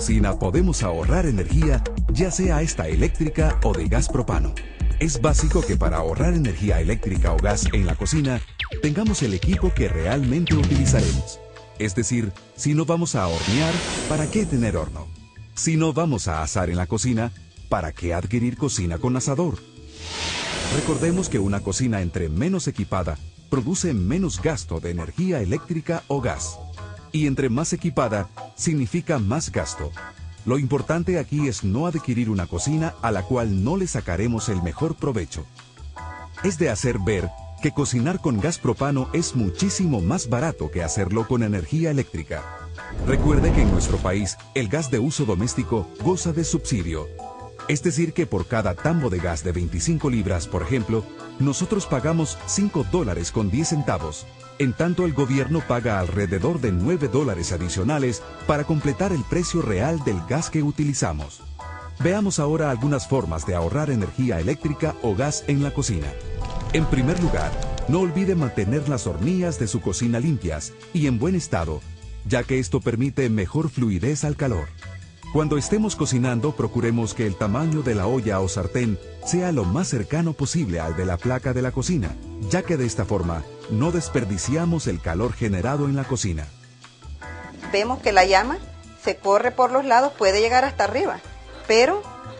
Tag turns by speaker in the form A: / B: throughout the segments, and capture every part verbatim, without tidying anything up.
A: cocina podemos ahorrar energía, ya sea esta eléctrica o de gas propano. Es básico que para ahorrar energía eléctrica o gas en la cocina, tengamos el equipo que realmente utilizaremos. Es decir, si no vamos a hornear, ¿para qué tener horno? Si no vamos a asar en la cocina, ¿para qué adquirir cocina con asador? Recordemos que una cocina entre menos equipada produce menos gasto de energía eléctrica o gas. Y entre más equipada, significa más gasto. Lo importante aquí es no adquirir una cocina a la cual no le sacaremos el mejor provecho. Es de hacer ver que cocinar con gas propano es muchísimo más barato que hacerlo con energía eléctrica. Recuerde que en nuestro país el gas de uso doméstico goza de subsidio. Es decir que por cada tambo de gas de veinticinco libras, por ejemplo, nosotros pagamos cinco dólares con diez centavos. En tanto el gobierno paga alrededor de nueve dólares adicionales para completar el precio real del gas que utilizamos. Veamos ahora algunas formas de ahorrar energía eléctrica o gas en la cocina. En primer lugar, no olvide mantener las hornillas de su cocina limpias y en buen estado, ya que esto permite mejor fluidez al calor. Cuando estemos cocinando, procuremos que el tamaño de la olla o sartén sea lo más cercano posible al de la placa de la cocina, ya que de esta forma no desperdiciamos el calor generado en la cocina.
B: Vemos que la llama se corre por los lados, puede llegar hasta arriba, pero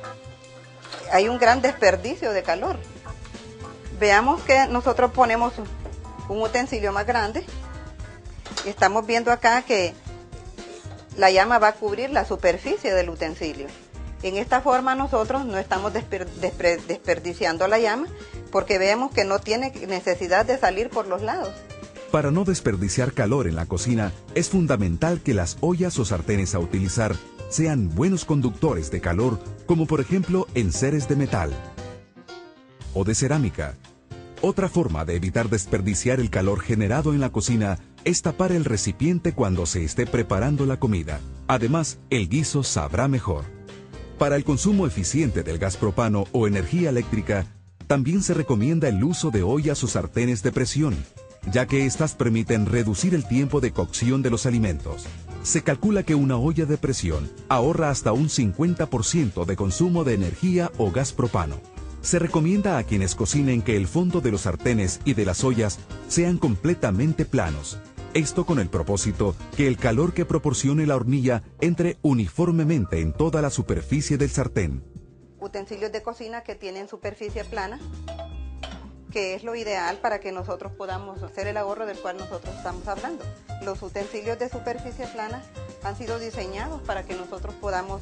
B: hay un gran desperdicio de calor. Veamos que nosotros ponemos un utensilio más grande y estamos viendo acá que la llama va a cubrir la superficie del utensilio. En esta forma nosotros no estamos desper desper desperdiciando la llama porque vemos que no tiene necesidad de salir por los lados.
A: Para no desperdiciar calor en la cocina, es fundamental que las ollas o sartenes a utilizar sean buenos conductores de calor, como por ejemplo enseres de metal o de cerámica. Otra forma de evitar desperdiciar el calor generado en la cocina es tapar el recipiente cuando se esté preparando la comida. Además, el guiso sabrá mejor. Para el consumo eficiente del gas propano o energía eléctrica, también se recomienda el uso de ollas o sartenes de presión, ya que estas permiten reducir el tiempo de cocción de los alimentos. Se calcula que una olla de presión ahorra hasta un cincuenta por ciento de consumo de energía o gas propano. Se recomienda a quienes cocinen que el fondo de los sartenes y de las ollas sean completamente planos. Esto con el propósito que el calor que proporcione la hornilla entre uniformemente en toda la superficie del sartén.
B: Utensilios de cocina que tienen superficie plana, que es lo ideal para que nosotros podamos hacer el ahorro del cual nosotros estamos hablando. Los utensilios de superficie plana han sido diseñados para que nosotros podamos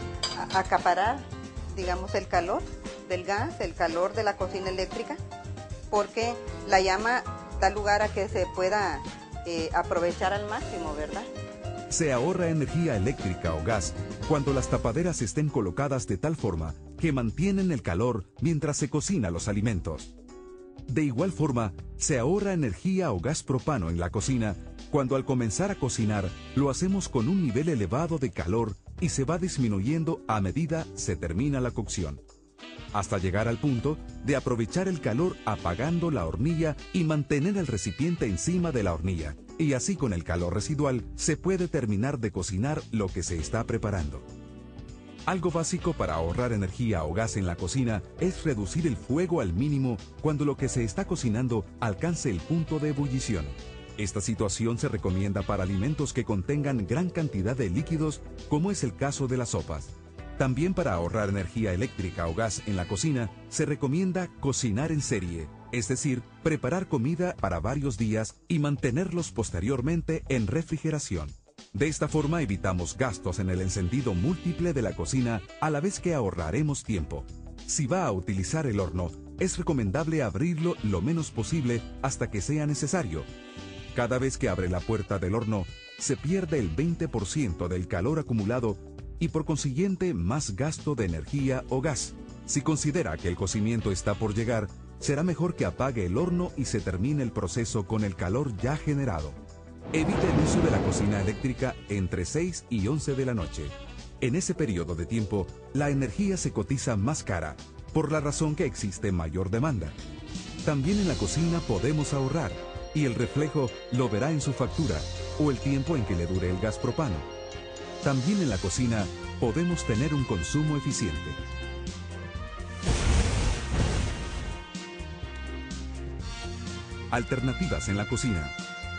B: acaparar, digamos, el calor del gas, el calor de la cocina eléctrica, porque la llama da lugar a que se pueda eh, aprovechar al máximo, ¿verdad?
A: Se ahorra energía eléctrica o gas cuando las tapaderas estén colocadas de tal forma que mantienen el calor mientras se cocina los alimentos. De igual forma, se ahorra energía o gas propano en la cocina cuando al comenzar a cocinar lo hacemos con un nivel elevado de calor y se va disminuyendo a medida se termina la cocción, hasta llegar al punto de aprovechar el calor apagando la hornilla y mantener el recipiente encima de la hornilla, y así con el calor residual se puede terminar de cocinar lo que se está preparando. Algo básico para ahorrar energía o gas en la cocina es reducir el fuego al mínimo cuando lo que se está cocinando alcance el punto de ebullición. Esta situación se recomienda para alimentos que contengan gran cantidad de líquidos, como es el caso de las sopas. También para ahorrar energía eléctrica o gas en la cocina, se recomienda cocinar en serie, es decir, preparar comida para varios días y mantenerlos posteriormente en refrigeración. De esta forma evitamos gastos en el encendido múltiple de la cocina, a la vez que ahorraremos tiempo. Si va a utilizar el horno, es recomendable abrirlo lo menos posible hasta que sea necesario. Cada vez que abre la puerta del horno, se pierde el veinte por ciento del calor acumulado y por consiguiente más gasto de energía o gas. Si considera que el cocimiento está por llegar, será mejor que apague el horno y se termine el proceso con el calor ya generado. Evite el uso de la cocina eléctrica entre seis y once de la noche. En ese periodo de tiempo, la energía se cotiza más cara, por la razón que existe mayor demanda. También en la cocina podemos ahorrar, y el reflejo lo verá en su factura o el tiempo en que le dure el gas propano. también en la cocina podemos tener un consumo eficiente. Alternativas en la cocina.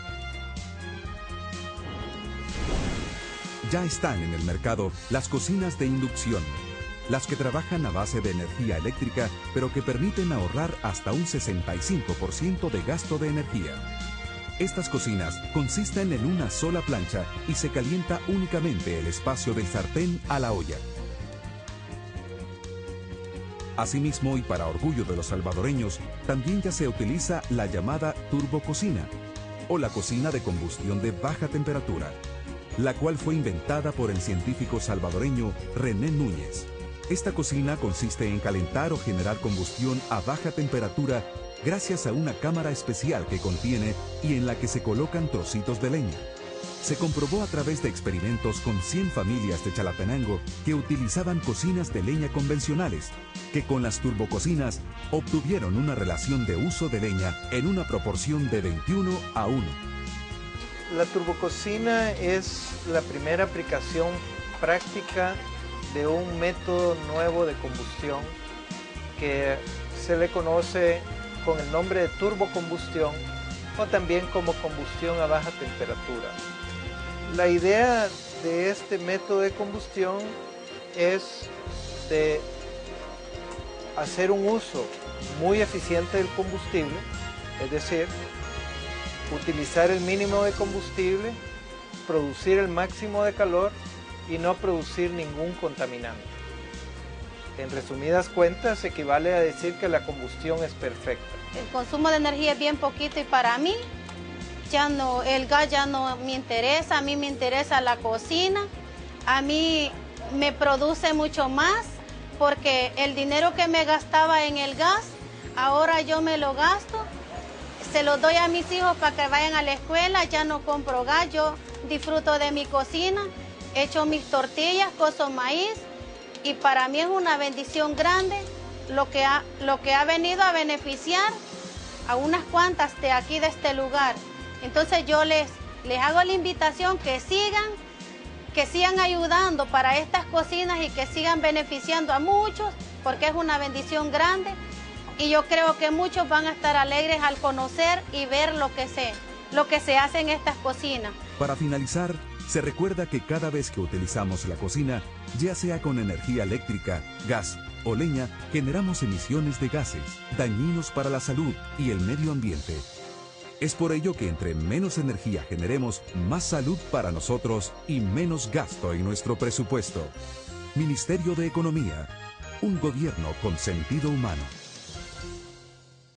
A: Ya están en el mercado las cocinas de inducción, las que trabajan a base de energía eléctrica, pero que permiten ahorrar hasta un sesenta y cinco por ciento de gasto de energía. Estas cocinas consisten en una sola plancha y se calienta únicamente el espacio del sartén a la olla. Asimismo, y para orgullo de los salvadoreños, también ya se utiliza la llamada turbococina, o la cocina de combustión de baja temperatura, la cual fue inventada por el científico salvadoreño René Núñez. Esta cocina consiste en calentar o generar combustión a baja temperatura gracias a una cámara especial que contiene y en la que se colocan trocitos de leña. Se comprobó a través de experimentos con cien familias de Chalatenango que utilizaban cocinas de leña convencionales, que con las turbococinas obtuvieron una relación de uso de leña en una proporción de veintiuno a uno.
C: La turbococina es la primera aplicación práctica de un método nuevo de combustión que se le conoce con el nombre de turbocombustión o también como combustión a baja temperatura. La idea de este método de combustión es de hacer un uso muy eficiente del combustible, es decir, utilizar el mínimo de combustible, producir el máximo de calor y no producir ningún contaminante. En resumidas cuentas, equivale a decir que la combustión es perfecta.
D: El consumo de energía es bien poquito y para mí ya no, el gas ya no me interesa, a mí me interesa la cocina, a mí me produce mucho más porque el dinero que me gastaba en el gas, ahora yo me lo gasto, se lo doy a mis hijos para que vayan a la escuela, ya no compro gas, yo disfruto de mi cocina, echo mis tortillas, cozo maíz y para mí es una bendición grande lo que ha, lo que ha venido a beneficiar a unas cuantas de aquí de este lugar. Entonces yo les, les hago la invitación que sigan, que sigan ayudando para estas cocinas y que sigan beneficiando a muchos, porque es una bendición grande y yo creo que muchos van a estar alegres al conocer y ver lo que se, lo que se hace en estas cocinas.
A: Para finalizar, se recuerda que cada vez que utilizamos la cocina, ya sea con energía eléctrica, gas o leña, generamos emisiones de gases dañinos para la salud y el medio ambiente. Es por ello que entre menos energía generemos, más salud para nosotros y menos gasto en nuestro presupuesto. Ministerio de Economía, un gobierno con sentido humano.